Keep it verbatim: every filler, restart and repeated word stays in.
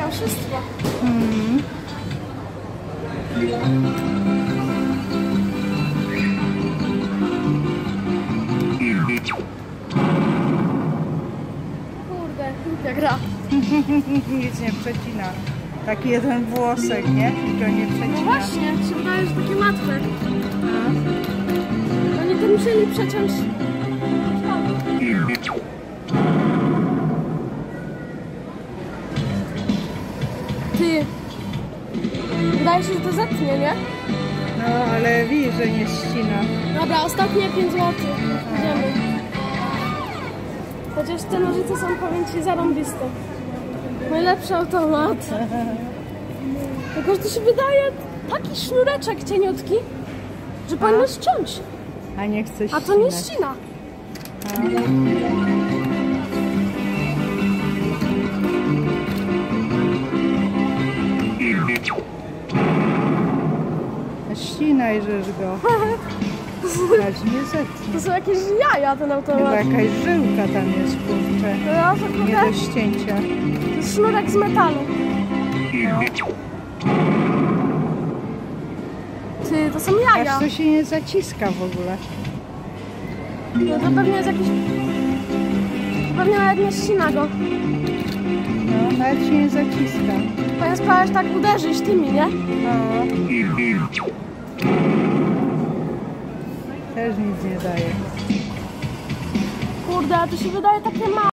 oszustwo. Hmm. Kurde, jak gra. Nic nie przecina. Taki jeden włosek, nie? I go nie No przecina. właśnie, się wydaje, że takie łatwe. Oni to musieli przeciąć. Ty. Wydaje się, że to zetnie, nie? No, ale widzisz, że nie ścina. Dobra, ostatnie pięć złotych. Idziemy. Chociaż te nożyce są, powiem ci, zarąbiste. Najlepszy automat. Tylko, że to się wydaje taki sznureczek cieniutki, że powinno ściąć. A nie chce A ścinać. to nie ścina. A ścinaj, żeż go. Aż nie zetnie. To są jakieś jaja, ten Chyba automat. jakaś żyłka tam jest, kurczę. No, to Nie kurde, do ścięcia. to jest sznurek z metalu. Ty, to są jaja. Aż to się nie zaciska w ogóle. No to pewnie jest jakiś... Pewnie nawet nie ścina go. No, nawet się nie zaciska. Powinien spróbować tak uderzyć tymi, nie? No. Też nic nie daje. Kurde, a to się wydaje takie małe.